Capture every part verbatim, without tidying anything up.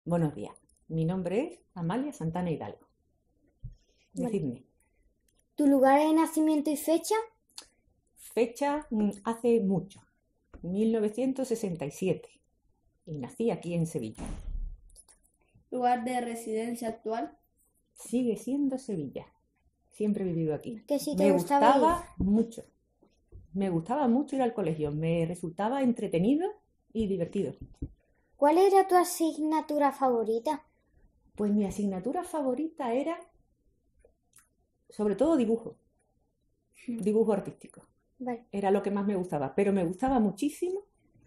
Buenos días. Mi nombre es Amalia Santana Hidalgo. Decidme. ¿Tu lugar de nacimiento y fecha? Fecha mm, hace mucho, mil novecientos sesenta y siete. Y nací aquí en Sevilla. ¿Lugar de residencia actual? Sigue siendo Sevilla. Siempre he vivido aquí. ¿Qué sí te Me gustaba gustaba mucho. Me gustaba mucho ir al colegio. Me resultaba entretenido y divertido. ¿Cuál era tu asignatura favorita? Pues mi asignatura favorita era, sobre todo, dibujo. Dibujo artístico. Vale. Era lo que más me gustaba. Pero me gustaba muchísimo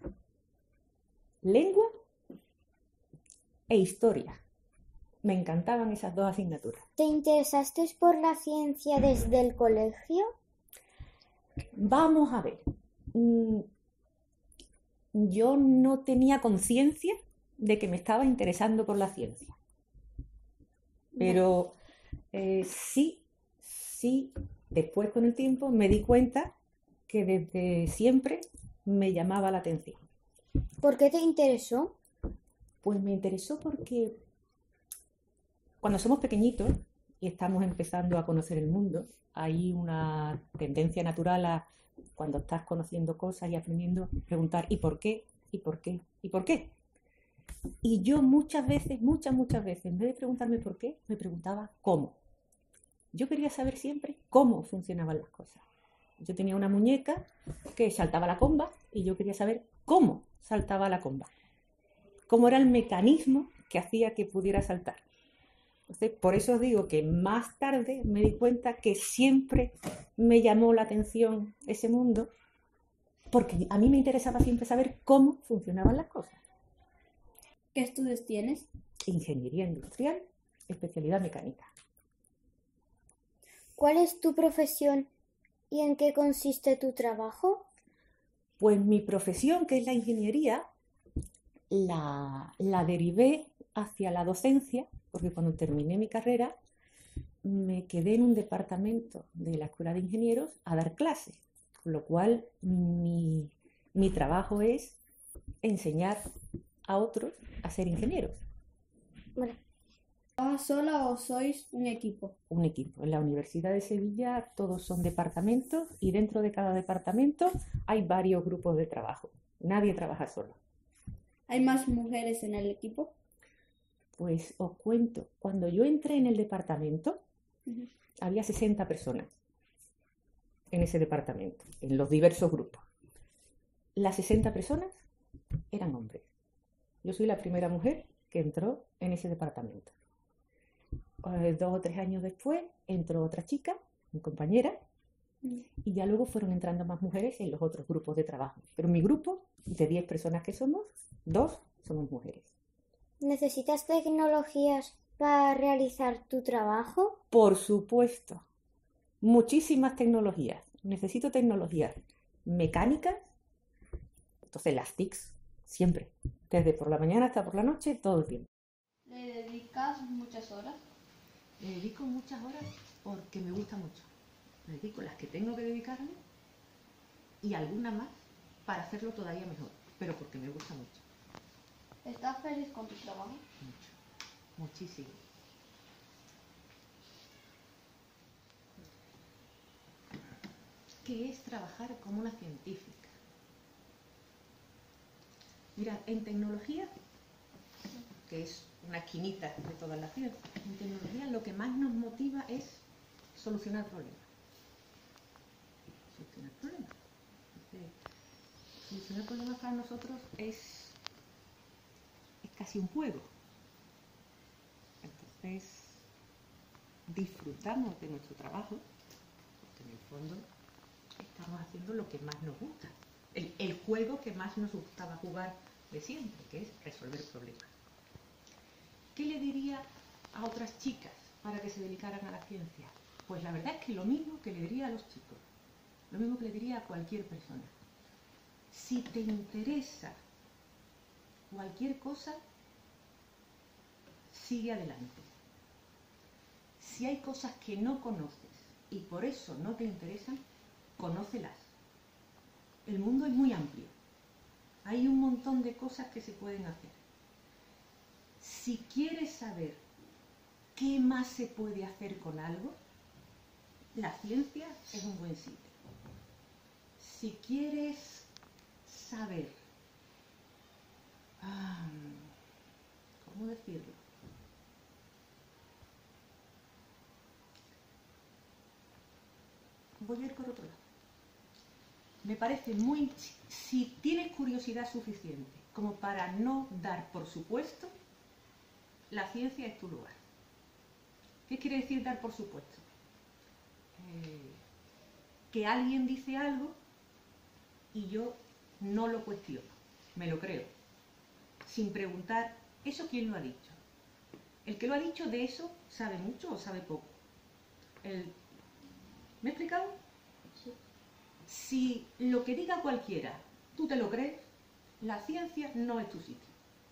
lengua e historia. Me encantaban esas dos asignaturas. ¿Te interesaste por la ciencia desde el colegio? Vamos a ver. Mm, Yo no tenía conciencia de que me estaba interesando por la ciencia. Pero eh, sí, sí, después con el tiempo me di cuenta que desde siempre me llamaba la atención. ¿Por qué te interesó? Pues me interesó porque cuando somos pequeñitos y estamos empezando a conocer el mundo, hay una tendencia natural a, cuando estás conociendo cosas y aprendiendo, preguntar ¿y por qué? ¿Y por qué? ¿Y por qué? Y yo muchas veces, muchas, muchas veces, en vez de preguntarme por qué, me preguntaba cómo. Yo quería saber siempre cómo funcionaban las cosas. Yo tenía una muñeca que saltaba la comba y yo quería saber cómo saltaba la comba. Cómo era el mecanismo que hacía que pudiera saltar. Entonces, por eso os digo que más tarde me di cuenta que siempre me llamó la atención ese mundo, porque a mí me interesaba siempre saber cómo funcionaban las cosas. ¿Qué estudios tienes? Ingeniería industrial, especialidad mecánica. ¿Cuál es tu profesión y en qué consiste tu trabajo? Pues mi profesión, que es la ingeniería, la, la derivé hacia la docencia, porque cuando terminé mi carrera me quedé en un departamento de la Escuela de Ingenieros a dar clases, con lo cual mi, mi trabajo es enseñar a otros a ser ingenieros. Bueno, ¿Trabajas sola o sois un equipo? Un equipo. En la Universidad de Sevilla todos son departamentos y dentro de cada departamento hay varios grupos de trabajo. Nadie trabaja solo. ¿Hay más mujeres en el equipo? Pues os cuento, cuando yo entré en el departamento, Uh-huh. había sesenta personas en ese departamento, en los diversos grupos. Las sesenta personas eran hombres. Yo soy la primera mujer que entró en ese departamento. Eh, dos o tres años después entró otra chica, mi compañera, Uh-huh. y ya luego fueron entrando más mujeres en los otros grupos de trabajo. Pero en mi grupo, de diez personas que somos, dos somos mujeres. ¿necesitas tecnologías para realizar tu trabajo? Por supuesto, muchísimas tecnologías. Necesito tecnologías mecánicas, entonces las T I Cs, siempre, desde por la mañana hasta por la noche, todo el tiempo. ¿Le dedicas muchas horas? Le dedico muchas horas porque me gusta mucho. Le dedico las que tengo que dedicarme y alguna más para hacerlo todavía mejor, pero porque me gusta mucho. ¿Estás feliz con tu trabajo? Mucho, muchísimo. ¿Qué es trabajar como una científica? Mira, en tecnología, que es una esquinita de toda la ciencia, en tecnología lo que más nos motiva es solucionar problemas. Solucionar problemas. Entonces, solucionar problemas para nosotros es es casi un juego. Entonces, disfrutamos de nuestro trabajo, porque en el fondo estamos haciendo lo que más nos gusta. El, el juego que más nos gustaba jugar de siempre, que es resolver problemas. ¿Qué le diría a otras chicas para que se dedicaran a la ciencia? Pues la verdad es que lo mismo que le diría a los chicos, lo mismo que le diría a cualquier persona. Si te interesa cualquier cosa, sigue adelante. Si hay cosas que no conoces y por eso no te interesan, conócelas. El mundo es muy amplio. Hay un montón de cosas que se pueden hacer. Si quieres saber qué más se puede hacer con algo, la ciencia es un buen sitio. Si quieres saber, ah, ¿cómo decirlo? Voy a ir por otro lado. Me parece muy... Si tienes curiosidad suficiente como para no dar por supuesto, la ciencia es tu lugar. ¿Qué quiere decir dar por supuesto? Eh, que alguien dice algo y yo no lo cuestiono, me lo creo, sin preguntar, ¿eso quién lo ha dicho? El que lo ha dicho de eso sabe mucho o sabe poco. El, ¿Me he explicado? Sí. Si lo que diga cualquiera tú te lo crees, la ciencia no es tu sitio.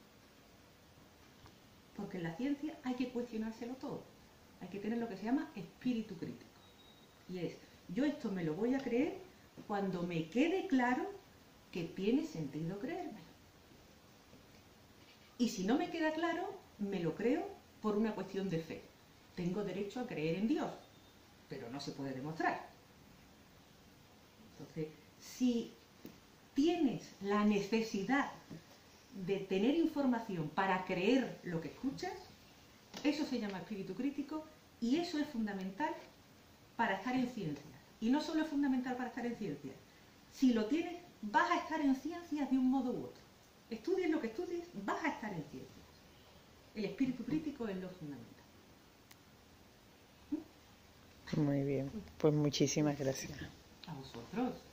Porque en la ciencia hay que cuestionárselo todo. Hay que tener lo que se llama espíritu crítico. Y es, yo esto me lo voy a creer cuando me quede claro que tiene sentido creérmelo. Y si no me queda claro, me lo creo por una cuestión de fe. Tengo derecho a creer en Dios, pero no se puede demostrar. Entonces, si tienes la necesidad de tener información para creer lo que escuchas, eso se llama espíritu crítico y eso es fundamental para estar en ciencia. Y no solo es fundamental para estar en ciencia. Si lo tienes, vas a estar en ciencias de un modo u otro. Estudies lo que estudies, vas a estar en ciencias. El espíritu crítico es lo fundamental. Muy bien, pues muchísimas gracias. A vosotros.